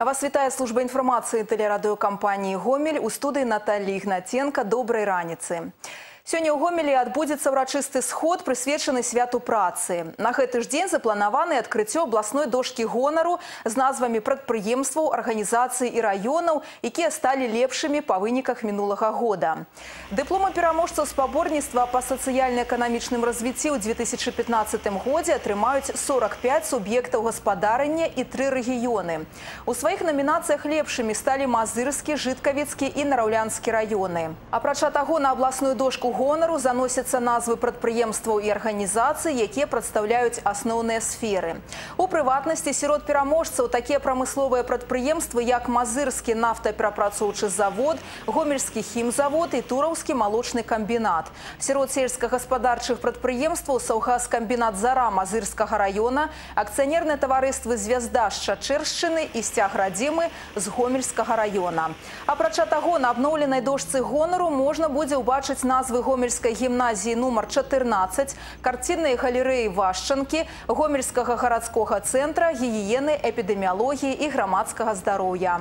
Вас вітае служба інфармацыі тэлерадыёкампаніі «Гомель», у студыі Натальи Ігнаценка. Добрай раніцы. Сёння ў Гомелі адбудзецца ўрачысты сход, прысвечаны святу працы. На гэты ж дзень запланаваны адкрыццё абласной дошкі гонару з назвамі прадпрыемстваў, арганізацый і раёнаў, якія сталі лепшымі па выніках мінулага года. Дыпломы пераможцаў спаборніцтва па сацыяльна-эканамічным развіцці ў 2015 годзе атрымаюць 45 суб'ектаў гаспадарання і 3 рэгіёны. У сваіх намінацыях лепшымі сталі Мазырскі, Жыткавіцкі і Нараўлянскі раёны. Апрача таго, на абласную дошку гонару заносяцца назвы прадпрыемстваў і арганізацый, якія прадстаўляюць асноўныя сферы. У прыватнасці сярод пераможцаў такія прамысловыя прадпрыемствы, як Мазырскі нафтаперапрацоўчы завод, Гомельскі хімзавод і Тураўскі малочны камбінат. Сярод сельскагаспадарчых прадпрыемстваў саўгазкамбінат «Зара» Мазырскага раёна, акцыянерныя таварыствы «Звязда» з Чачэршчыны і «Сцяг радзімы» з Гомельскага раёна. Апрача таго, на абноўленай дошцы гонару можна будзе ўбачыць назвы Гомельской гимназии номер 14, картинной галереи Вашчанки, Гомельского городского центра гигиены, эпидемиологии и громадского здоровья.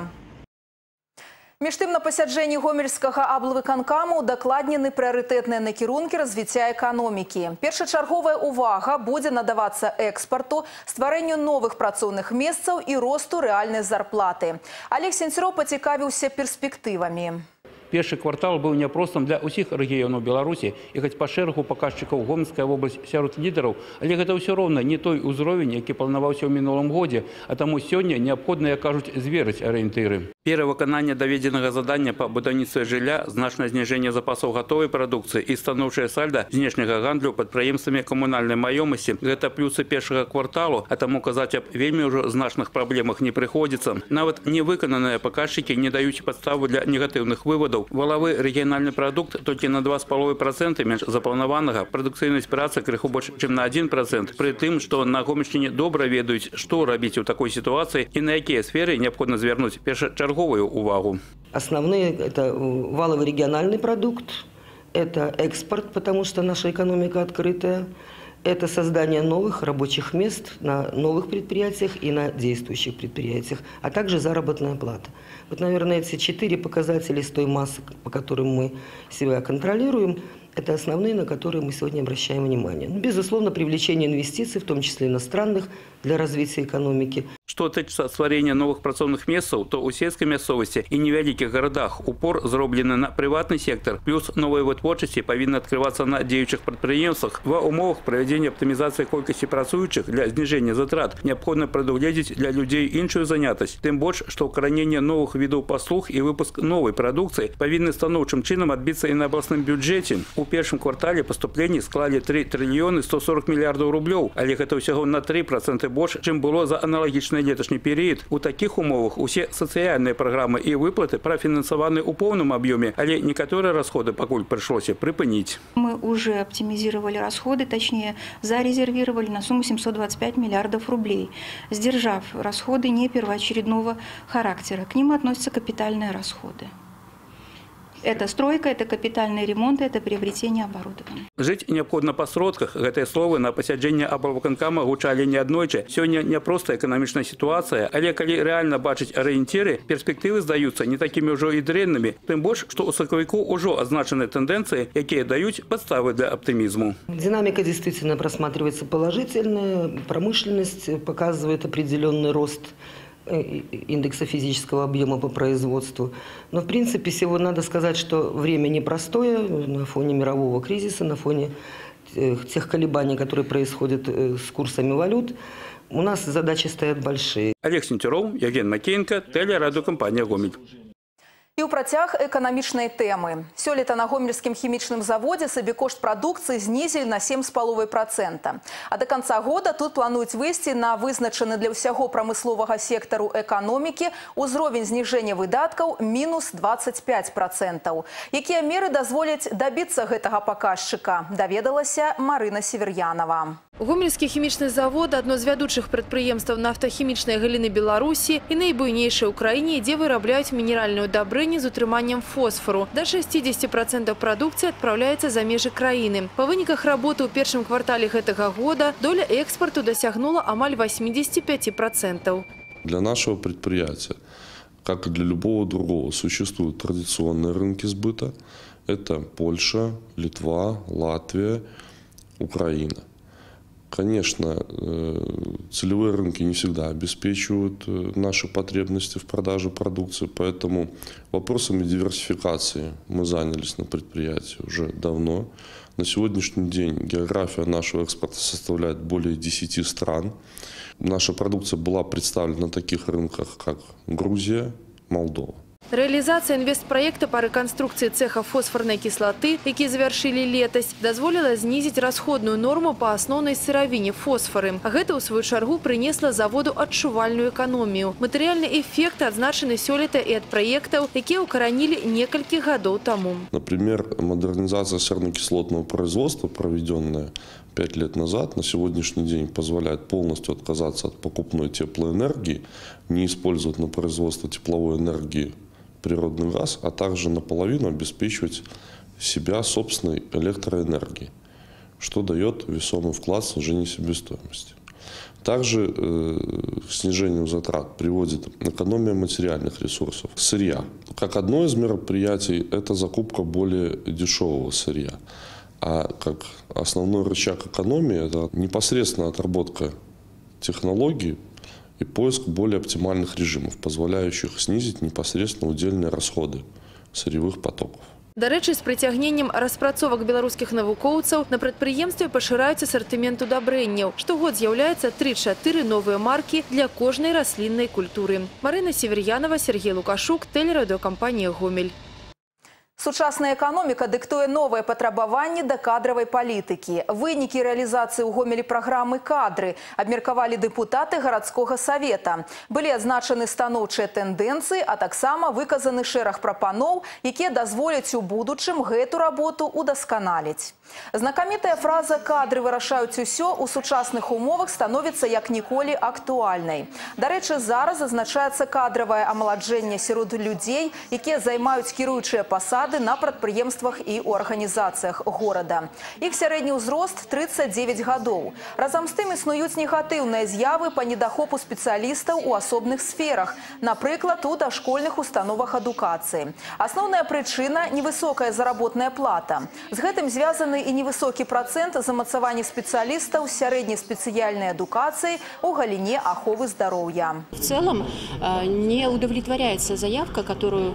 Між тым, на пасяджэнні Гомельскага аблвыканкаму дакладнены прыярытэтныя накірункі развіцця эканомікі. Першачарговая ўвага будзе надавацца экспарту, стварэнню новых працоўных месцаў і росту рэальнай зарплаты. Олег Сенцюроў пацікавіўся перспектывамі. Першы квартал быў няпростым для ўсіх рэгіёнаў Беларусі, і хоць па шэрагу паказчыкаў Гомельская вобласць сярод лідараў, але гэта ўсё роўна не той узровень, які планаваўся ў мінулым годзе, а таму сёння неабходна, як кажуць, зверыць арыентыры. Перавыкананне даведзенага задання па будаўніцтве жылля, значнае зніжэнне запасаў гатовай прадукцыі і станоўчае сальда знешняга гандлю прадпрыемствамі камунальнай маёмасці – гэта плюсы першага кварталу, а таму казаць аб вельмі ўжо значных праблемах не прыходзіцца. Нават невыкананыя паказчыкі не даюць падставу для негатыўных вывадаў. Валавы рэгіянальны прадукт толькі на 2,5% менш запланаванага, прадукцыйнасць працы крыху больш, чым на 1%, пры тым, што на Гомельшчыне добра ведаюць, што рабіць у такой сітуацыі і на якія сферы неабходна звярнуць першачарговую увагу. Основные – это валовый региональный продукт, это экспорт, потому что наша экономика открытая, это создание новых рабочих мест на новых предприятиях и на действующих предприятиях, а также заработная плата. Вот, наверное, эти 4 показателя с той массы, по которым мы себя контролируем, это основные, на которые мы сегодня обращаем внимание. Безусловно, привлечение инвестиций, в том числе иностранных, для развития экономики. Што тычыцца стварэння новых працоўных месцаў, то ў сельскай мясцовасці і невялікіх гарадах упор зроблены на прыватны сектор, плюс новыя вытворчасці павінны адкрывацца на дзеючых прадпрыемствах. Ва умовах правядзення аптымізацыі колькасці працуючых для зніжэння затрат неабходна прадугледзець для людзей іншую занятасць. Тым больш, што ўкараненне новых відаў паслуг і выпуск новай прадукцыі павінны станоўчым чынам адбіцца і на абласным бюджэце. У першым квартале паступленні склалі 3 трыльёны 140 мільярдаў рублёў, але гэта ўсяго на 3% больш, чым было за аналагічны леташні перыяд. У такіх умовах усе сацыяльныя праграмы і выплаты профінансаваны ў поўным аб'ёме, але некаторыя расходы пакуль прыйшлося прыпыніць. Мы уже оптимизировали расходы, точнее зарезервировали на сумму 725 миллиардов рублей, сдержав расходы не первоочередного характера. К ним относятся капитальные расходы. Это стройка, это капитальный ремонт, это приобретение оборудования. Жыць неабходна па сродках. Гэтыя словы на пасяджэнні аблвыканкама гучалі неаднойчы. Сёння не проста эканамічная сітуацыя, але калі рэальна бачыць арыенціры, перспектывы здаюцца не такімі ўжо і дрэннымі. Тым больш, што ў сакавіку ўжо азначаны тэндэнцыі, якія даюць падставы для оптимизму. Динамика действительно просматривается положительная. Промышленность показывает определенный рост индекса физического объема по производству. Но, в принципе, сегодня надо сказать, что время непростое на фоне мирового кризиса, на фоне тех колебаний, которые происходят с курсами валют. У нас задачи стоят большие. Олег Сенцюроў, Евген Макеенко, тэлерадыёкампанія «Гомель». І ў працяг эканамічнай тэмы. Сёлета на Гомельскім хімічным заводзе сабекошт прадукцыі знізілі на 7,5%. А да канца года тут плануюць выйсці на вызначаны для ўсяго прамысловага сектару эканомікі ўзровень зніжэння выдаткаў мінус 25%. Якія меры дазволяць дабіцца гэтага паказчыка, даведалася Марына Север'янова. Гомельскі хімічны завод – одно з вядучых прадпрыемстваў нафтахімічнай галіны Беларусі і найбуйнейшае ў краіне, дзе вырабляюць мінеральную дабрыню з утрыманнем фосфору. До 60% прадукцыі адпраўляецца за межы краіны. Па выніках работы ў першым квартале гэтага года доля экспарту дасягнула амаль 85%. Для нашего предприятия, как и для любого другого, существуют традиционные рынки сбыта. Это Польша, Литва, Латвия, Украина. Конечно, целевые рынки не всегда обеспечивают наши потребности в продаже продукции, поэтому вопросами диверсификации мы занялись на предприятии уже давно. На сегодняшний день география нашего экспорта составляет более 10 стран. Наша продукция была представлена на таких рынках, как Грузия, Молдова. Реализация инвестпроекта по реконструкции цеха фосфорной кислоты, які завершили летась, дазволила снизить расходную норму по основной сыровине фосфоры. А гэта, у свою чаргу, принесла заводу адчувальную экономию. Материальный эффект отзначены сёлета и от проектов, які укоронили нескольких годов тому. Например, модернизация серно-кислотного производства, проведенная 5 лет назад, на сегодняшний день позволяет полностью отказаться от покупной теплоэнергии, не использовать на производство тепловой энергии природный газ, а также наполовину обеспечивать себя собственной электроэнергией, что дает весомый вклад в снижение себестоимости. Также к снижению затрат приводит экономия материальных ресурсов, сырья. Как одно из мероприятий – это закупка более дешевого сырья. А как основной рычаг экономии – это непосредственно отработка технологий и поиск более оптимальных режимов, позволяющих снизить непосредственно удельные расходы сырьевых потоков. До речі, з притягненням распрацовак беларускіх навукоўцаў на прадпрыемстве пашыраюць асартымент удабрэнняў. Штогод з'яўляецца 3-4 новыя маркі для кожнай расліннай культуры. Марина Северьянова, Сергей Лукашук, телерадиокомпания «Гомель». Сучасная экономика диктуе новые патрабаванні да кадровой палітыкі. Вынікі рэалізацыі ў Гомелі праграмы «Кадры» абмеркавалі дэпутаты гарадскога савета. Былі адзначаны станоўчыя тэндэнцыі, а таксама выказаны шэраг прапаноў, якія дазволяць у будучым гэту работу удасканаліць. Знакамітая фраза «кадры вырашаюць усё» у сучасных умовах становіцца як ніколі актуальнай. Дарэчы, зараз азначаецца кадравае амаладжэнне сярод людзей, якія займаюць кіруючыя пасады на прадпрыемствах і ў арганізацыях горада. Іх сярэдні ўзрост 39 гадоў. Разам з тым існуюць негатыўныя з'явы па недахопу спецыялістаў у асобных сферах, напрыклад, у дашкольных установах адукацыі. Асноўная прычына – невысокая заработная плата. З гэтым звязаны і невысокі працэнт замацавання спецыялістаў сярэдняй спецыяльнай адукацыі у галіне аховы здароўя. В целом не удовлетворяется заявка, которую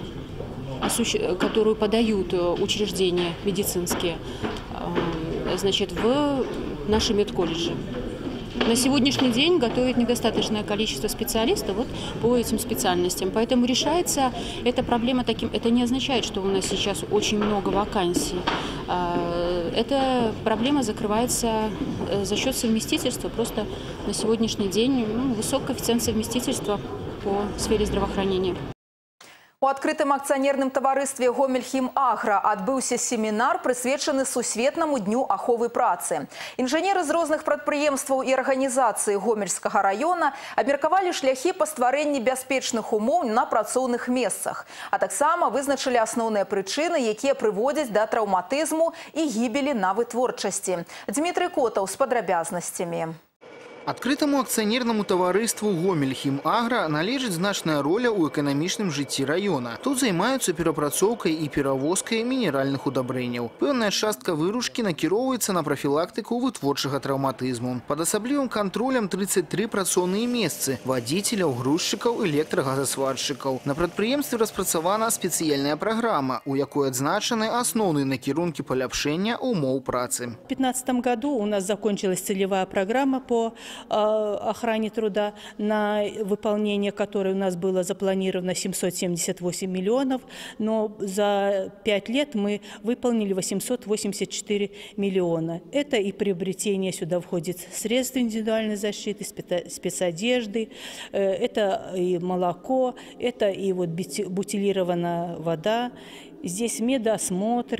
подают учреждения медицинские, значит, в наши медколледжи. На сегодняшний день готовит недостаточное количество специалистов вот по этим специальностям. Поэтому решается эта проблема таким. Это не означает, что у нас сейчас очень много вакансий. Эта проблема закрывается за счет совместительства. Просто на сегодняшний день высокий коэффициент совместительства по сфере здравоохранения. У адкрытым акцыянерным таварыстве «Гомель-Хім-Агра» адбыўся семінар, прысвечаны Сусветнаму дню аховы працы. Інжынеры з розных прадпрыемстваў і арганізацый Гомельскага района абмеркавалі шляхі па стварэнні бяспечных умоў на працоўных месцах, а таксама вызначылі асноўныя прычыны, якія прыводзяць да траўматызму і гібелі на вытворчасці. Дмітрий Котаў з падрабязнасцямі. Адкрытаму акцыянернаму таварыству «Гомель-Хім-Агра» належыць значная роля ў эканамічным жыцці раёна. Тут займаюцца перапрацоўкай і перавозкай мінеральных удабрэнняў. Пэўная частка выручкі накіроўваецца на прафілактыку вытворчага траўматызму. Пад асаблівым кантролем 33 працоўныя месцы – вадзіцеляў, грузчыкаў, электрагазасваршчыкаў. На прадпрыемстве распрацавана спецыяльная праграма, у якой адзначаны асноўныя накірункі паляпшэння умоў працы. В 2015 году у нас закончилась целевая программа по охране труда, на выполнение которой у нас было запланировано 778 миллионов, но за 5 лет мы выполнили 884 миллиона. Это и приобретение, сюда входит средств индивидуальной защиты, спецодежды, это и молоко, это и вот бутилированная вода, здесь медосмотры.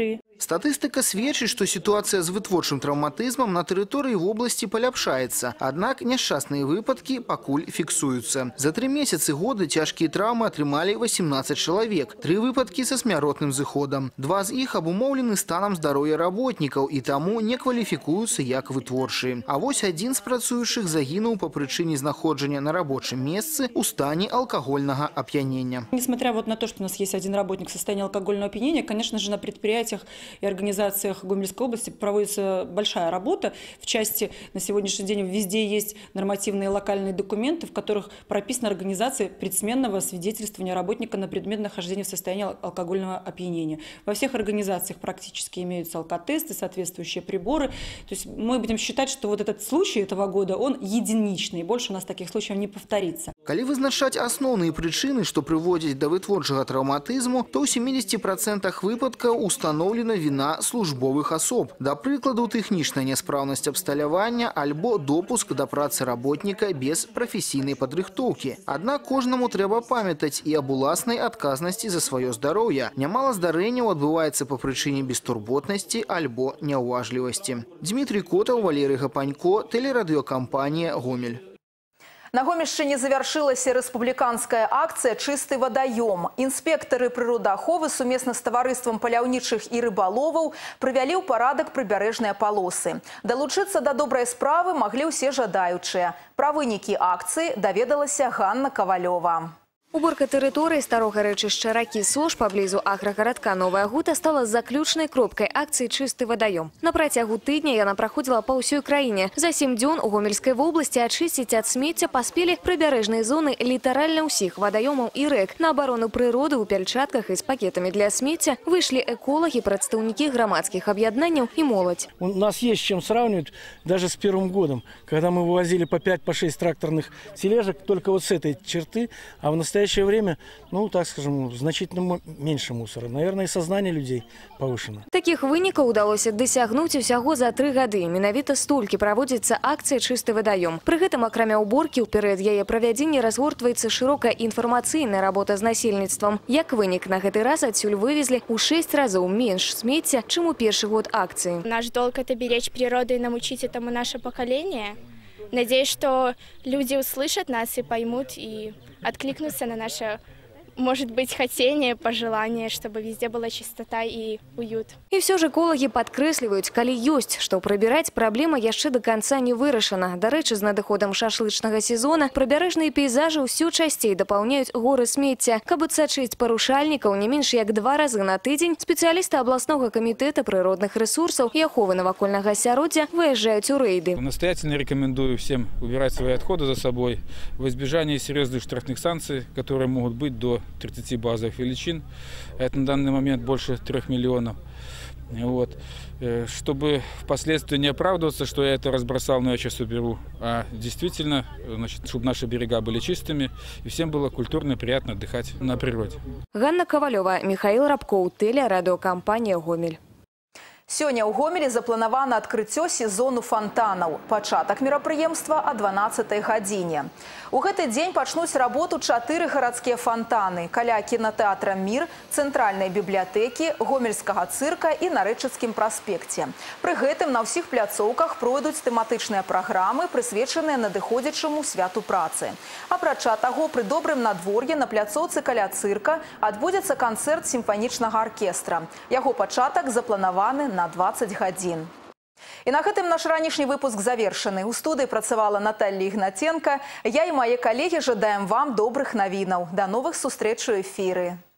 Статыстыка сведчыць, што сітуацыя з вытворчым траўматызмам на тэрыторыі вобласці паляпшаецца. Аднак няшчасныя выпадкі пакуль фіксуюцца. За 3 месяцы года цяжкія траўмы атрымалі 18 чалавек. 3 выпадкі са смяротным зыходам. 2 з іх абумоўлены станам здароўя работнікаў і таму не кваліфікуюцца як вытворчыя. А вось адзін з працуючых загінуў па прычыне знаходжання на рабочым месцы у стане алкогольного опьянения. Несмотря на то, что у нас есть один работник в состоянии алкогольного опьянения, конечно же, на предприятиях и организациях Гомельской области проводится большая работа. В части на сегодняшний день везде есть нормативные локальные документы, в которых прописана организация предсменного свидетельствования работника на предмет нахождения в состоянии алкогольного опьянения. Во всех организациях практически имеются алкотесты, соответствующие приборы. То есть мы будем считать, что вот этот случай этого года, он единичный. Больше у нас таких случаев не повторится. Калі вызначаць асноўныя прычыны, што прыводзяць да вытворчага траўматызму, то ў 70% выпадкаў устаноўлена віна службовых асоб. Да прыкладу, тэхнічная няспраўнасць абсталявання альбо допуск да працы работніка без прафесійнай падрыхтоўкі. Аднак кожнаму трэба памятаць і аб уласнай адказнасці за сваё здароўе. Нямала здарэнняў адбываецца па прычыне бестурботнасці альбо няўважлівасці. Дмітрий Котаў, Валерий Гапанько, телерадиокомпания «Гомель». На Гомельшчыне завяршылася рэспубліканская акцыя «Чысты вадаём». Інспектары прыродааховы сумесна з таварыствам паляўнічых і рыбаловаў прывялі ў парадак прыбярэжныя палосы. Далучыцца да добрай справы маглі ўсе жадаючыя. Пра вынікі акцыі даведалася Ганна Кавалёва. Уборка тэрыторыі старога рэчышча ракі Сош паблізу аграгарадка Новая Гута стала заключнай кропкай акцыі «Чысты вадаём». На працягу тыдня яна праходзіла па ўсёй краіне. За 7 дзён у Гомельскай вобласці ачысціць ад смецця паспелі прыбярэжныя зоны літаральна ўсіх вадаёмаў і рэк. На абарону прыроды ў пяльчатках і з пакетамі для смецця выйшлі эколагі, прадстаўнікі грамадскіх аб'яднанняў і моладзь. У нас есть чем сравнивать даже с первым годом, когда мы вывозили по 5-6 тракторных тележек только вот с этой черты, а в настоящее время, ну, так скажем, значительно меньше мусора. Наверное, и сознание людей повышено. Таких вынікаў удалося дасягнуць усяго за 3 гады. Менавіта столькі праводзіцца акцыя «Чысты вадаём». Пры гэтым, акрамя ўборкі, ў перыяд яе правядзення разгортваецца шырокая інфармацыйная работа з насельніцтвам. Як вынік, на гэты раз адсюль вывезлі ў 6 разоў менш смецця, чым у першы год акцыі. Наш долг – это беречь природу и научить этому наше поколение. Надеюсь, что люди услышат нас и поймут, и откликнутся на наше, может быть, хотение, пожелание, чтобы везде была чистота и уют. И все же экологи подкрэсліваюць, калі ёсць, што прыбіраць, праблема яшчэ до конца не вырашана. Дарэчы, з надыходам шашлычнага сезона прыбярэжныя пейзажы ўсё часцей дапаўняюць горы смецця. Каб адсачыць парушальнікаў не менш як 2 разы на тыдзень, спецыялісты абласнога камітэта прыродных ресурсаў і аховы навакольнага асяроддзя выязджаюць у рэйды. Настоятельно рекомендую всем убирать свои отходы за собой в избежание серьезных штрафных санкций, которые могут быть до 30 базовых величин. Это на данный момент больше 3 миллионов. Вот. Чтобы впоследствии не оправдываться, что я это разбросал, но я сейчас уберу, а действительно, значит, чтобы наши берега были чистыми и всем было культурно и приятно отдыхать на природе. Ганна Ковалева, Михаил Рабкоў, телерадиокомпания «Гомель». Сёння ў Гомелі запланавана адкрыццё сезону фонтанаў. Пачатак мерапрыемства о 12-й гадзіне. У гэты дзень пачнуць работу 4 гарадскія фонтаны каля кінатэатра «Мір», цэнтральнай бібліятэкі, гомельскага цырка і на Рэчыцкім праспекце. Пры гэтым на ўсіх пляцоўках пройдуць тэматычныя праграмы, прысвечаныя надыходзячаму святу працы. Апрача таго, пры добрым надвор'і на пляцоўцы каля цырка адбудзецца канцэрт сімфанічнага аркестра. Яго пачатак запланаваны на 20 гадзін. І на гэтым наш ранішні выпуск завершаны. У студыі працавала Наталья Ігнаценка. Я і мае калегі жадаем вам добрых навінаў. Да новых сустрэч у эфіры.